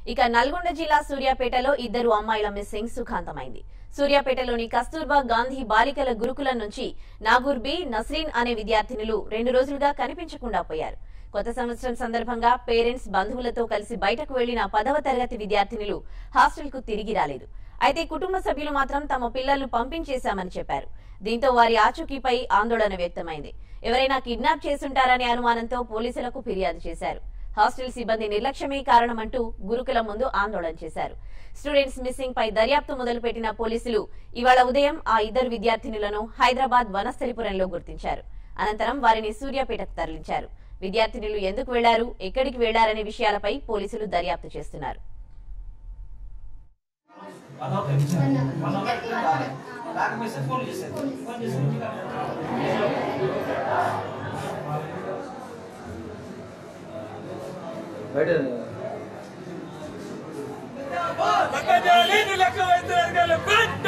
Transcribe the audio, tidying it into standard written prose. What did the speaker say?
ఇక నల్గొండ జిల్లా సూర్యాపేటలో ఇద్దరు అమ్మాయిల మిస్సింగ్ సుఖాంతమైంది. సూర్యాపేటలోని కస్తూర్బా గాంధీ బాలికల గురుకులం నుంచి నాగూర్ బి, నస్రీన్ అనే విద్యార్థినులు 2 రోజులుగా కనిపించకుండా పోయారు. కొత్త సంవత్సరం సందర్భంగా పేరెంట్స్, బంధువులతో కలిసి బయటకు వెళ్లిన 10వ తరగతి విద్యార్థినులు హాస్టల్ కు తిరిగి రాలేదు. అయితే కుటుంబ సభ్యులు మాత్రం తమ పిల్లలను పంపించేశామని చెప్పారు. దీంతో వారి ఆచూకీపై ఆందోళన వ్యక్తమైంది. ఎవరైనా కిడ్నాప్ చేసుంటారనే అనుమానంతో పోలీసులకు ఫిర్యాదు చేశారు. హాస్టల్ సిబ్బంది నిర్లక్ష్యమే కారణమంటూ గురుకులం ముందు ఆందోళన చేశారు. స్టూడెంట్స్ మిస్సింగ్ పై దర్యాప్తు మొదలుపెట్టిన పోలీసులు ఇవాళ ఉదయం ఆ ఇద్దరు విద్యార్థినులను హైదరాబాద్ వనస్థలిపురంలో గుర్తించారు. అనంతరం వారిని సూర్యాపేటకు తరలించారు. విద్యార్థినులు ఎందుకు వెళ్లారు, ఎక్కడికి వెళ్లారనే విషయాలపై పోలీసులు దర్యాప్తు చేస్తున్నారు. Bak,